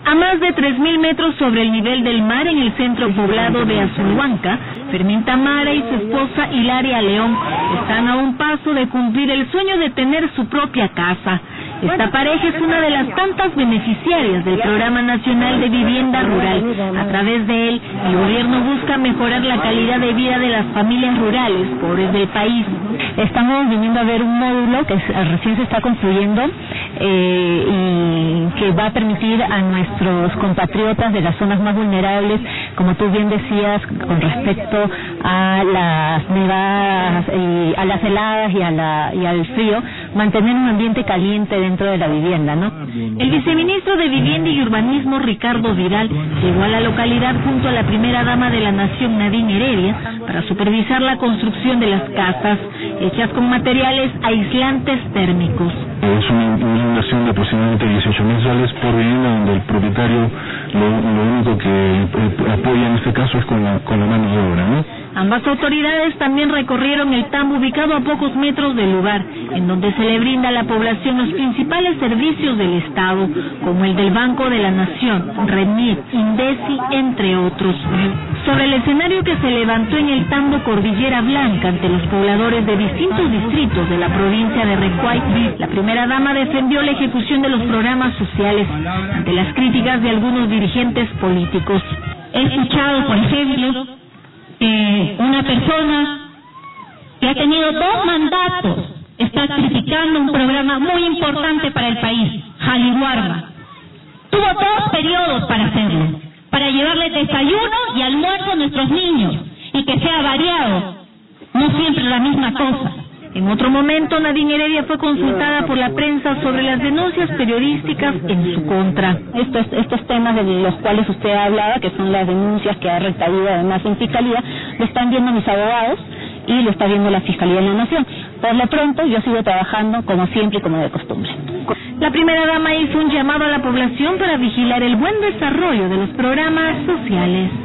A más de 3.000 metros sobre el nivel del mar en el centro poblado de Azulhuanca, Fermín Tamara y su esposa Hilaria León están a un paso de cumplir el sueño de tener su propia casa. Esta pareja es una de las tantas beneficiarias del Programa Nacional de Vivienda Rural. A través de él, el gobierno busca mejorar la calidad de vida de las familias rurales pobres del país. Estamos viniendo a ver un módulo que recién se está construyendo y que va a permitir a nuestros compatriotas de las zonas más vulnerables, como tú bien decías, con respecto a las nevadas, a las heladas y al frío, mantener un ambiente caliente dentro de la vivienda, ¿no? El viceministro de Vivienda y Urbanismo, Ricardo Vidal, llegó a la localidad junto a la primera dama de la Nación, Nadine Heredia, para supervisar la construcción de las casas, hechas con materiales aislantes térmicos. Es una inversión de aproximadamente 18.000 soles por vivienda, donde el propietario lo único que apoya en este caso es con la mano de obra, ¿no? Ambas autoridades también recorrieron el tambo ubicado a pocos metros del lugar, en donde se le brinda a la población los principales servicios del Estado, como el del Banco de la Nación, RENIEC, INDECI, entre otros. Sobre el escenario que se levantó en el tambo Cordillera Blanca ante los pobladores de distintos distritos de la provincia de Recuay, la primera dama defendió la ejecución de los programas sociales ante las críticas de algunos dirigentes políticos. He escuchado, por ejemplo, una persona que ha tenido 2 mandatos está criticando un programa muy importante para el país, Jaliwarma. Tuvo 2 periodos para hacerlo, para llevarle desayuno y almuerzo a nuestros niños, y que sea variado, no siempre la misma cosa. En otro momento, Nadine Heredia fue consultada por la prensa sobre las denuncias periodísticas en su contra. Estos temas de los cuales usted hablaba, que son las denuncias que ha recaído además en Fiscalía, lo están viendo mis abogados y lo está viendo la Fiscalía de la Nación. Por lo pronto, yo sigo trabajando como siempre y como de costumbre. La primera dama hizo un llamado a la población para vigilar el buen desarrollo de los programas sociales.